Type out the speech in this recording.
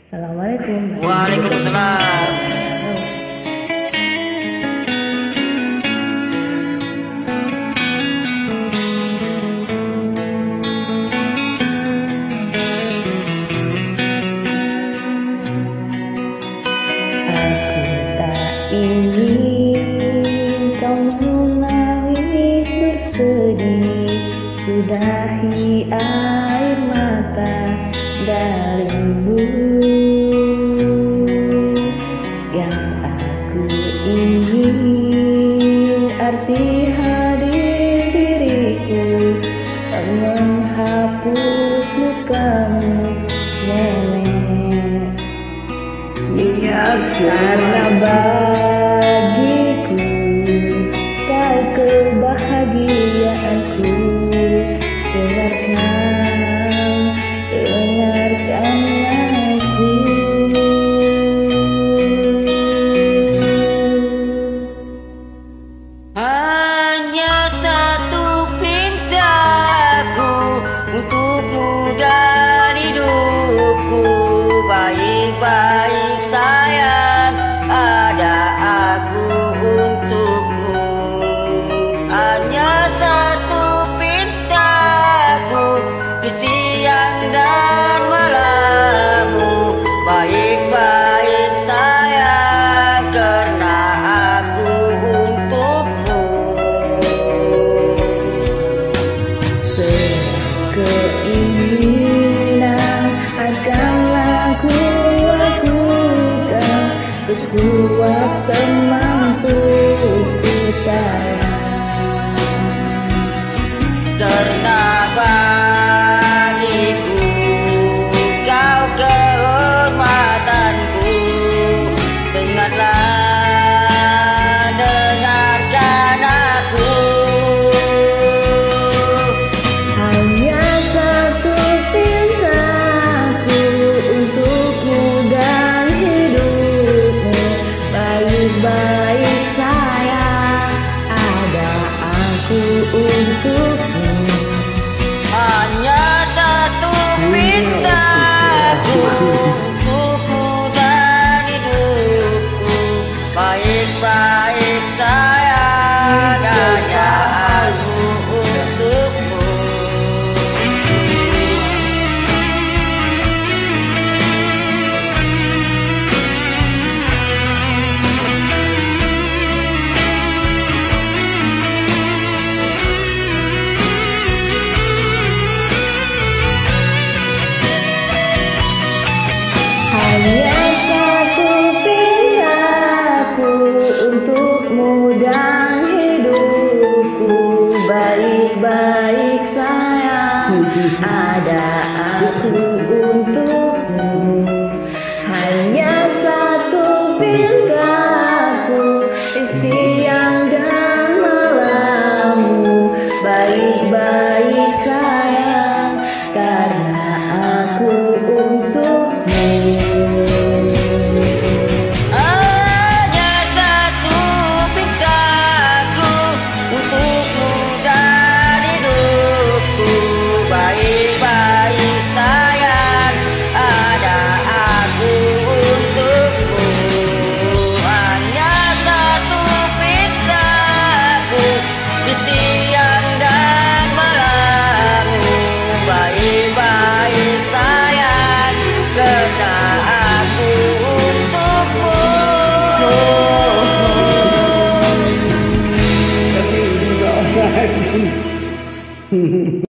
Assalamualaikum. Waalaikumsalam. Ingin kau menangis bersedih, sudahi air mata darimu. Yang aku ingin arti hadir diriku, tak menghapus lukamu nenek. Karena bagiku kau kebahagiaanku. Dengarkan aku. Hanya satu pintaku untukmu dan hidupku. Baik-baik sayang, ada aku untukmu. Hanya satu pintaku di siang dan malammu. Baik-baik sayang, karena aku untukmu. Keinginan akanlah ku lakukan sekuat semampuku sayang. Karena bagiku kau kehormatanku. Dengarkan aku. Hanya satu pintaku untukmu dan hidupmu. Baik-baik sayang, ada aku untukmu. Hanya satu pintaku untukmu dan hidupku. Baik-baik sayang, hanya aku untukmu. Hanya satu pintaku untukmu dan hidupku. Baik-baik sayang, ada aku untukmu. Hanya satu pintaku di siang dan malammu. Baik-baik sayang, karena aku untukmu. Hanya satu pintaku untukmu dan hidupku. Baik-baik sayang, ada aku untukmu. Hanya satu pintaku di siang dan malammu. Baik-baik sayang, karena aku untukmu.